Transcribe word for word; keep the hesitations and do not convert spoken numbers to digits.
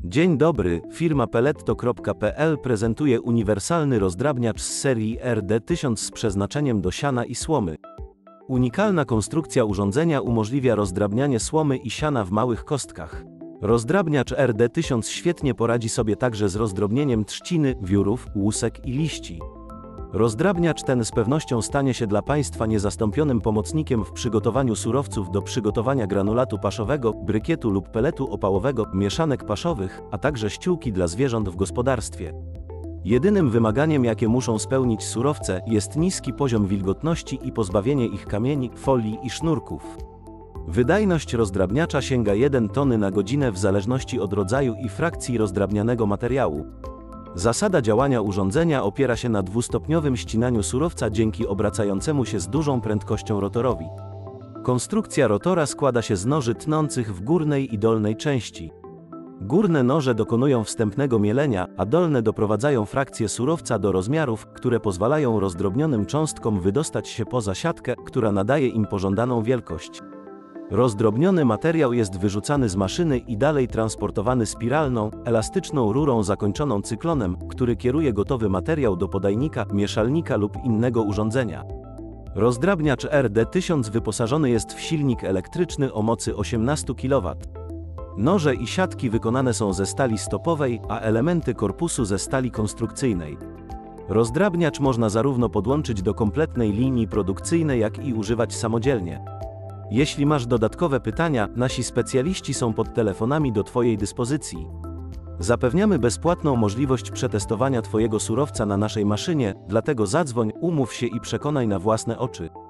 Dzień dobry, firma Pelletto kropka pe el prezentuje uniwersalny rozdrabniacz z serii er de tysiąc z przeznaczeniem do siana i słomy. Unikalna konstrukcja urządzenia umożliwia rozdrabnianie słomy i siana w małych kostkach. Rozdrabniacz er de tysiąc świetnie poradzi sobie także z rozdrobnieniem trzciny, wiórów, łusek i liści. Rozdrabniacz ten z pewnością stanie się dla Państwa niezastąpionym pomocnikiem w przygotowaniu surowców do przygotowania granulatu paszowego, brykietu lub peletu opałowego, mieszanek paszowych, a także ściółki dla zwierząt w gospodarstwie. Jedynym wymaganiem, jakie muszą spełnić surowce, jest niski poziom wilgotności i pozbawienie ich kamieni, folii i sznurków. Wydajność rozdrabniacza sięga jeden tony na godzinę w zależności od rodzaju i frakcji rozdrabnianego materiału. Zasada działania urządzenia opiera się na dwustopniowym ścinaniu surowca dzięki obracającemu się z dużą prędkością rotorowi. Konstrukcja rotora składa się z noży tnących w górnej i dolnej części. Górne noże dokonują wstępnego mielenia, a dolne doprowadzają frakcję surowca do rozmiarów, które pozwalają rozdrobnionym cząstkom wydostać się poza siatkę, która nadaje im pożądaną wielkość. Rozdrobniony materiał jest wyrzucany z maszyny i dalej transportowany spiralną, elastyczną rurą zakończoną cyklonem, który kieruje gotowy materiał do podajnika, mieszalnika lub innego urządzenia. Rozdrabniacz er de tysiąc wyposażony jest w silnik elektryczny o mocy osiemnaście kilowatów. Noże i siatki wykonane są ze stali stopowej, a elementy korpusu ze stali konstrukcyjnej. Rozdrabniacz można zarówno podłączyć do kompletnej linii produkcyjnej, jak i używać samodzielnie. Jeśli masz dodatkowe pytania, nasi specjaliści są pod telefonami do Twojej dyspozycji. Zapewniamy bezpłatną możliwość przetestowania Twojego surowca na naszej maszynie, dlatego zadzwoń, umów się i przekonaj na własne oczy.